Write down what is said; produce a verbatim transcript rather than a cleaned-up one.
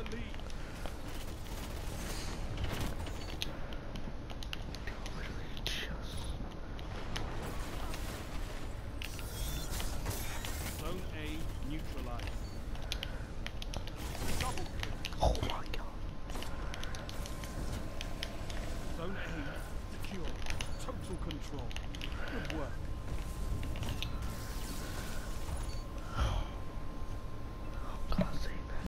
the lead. Zone A neutralized. Double kill. Oh my god. Zone A secure. Total control. Good work.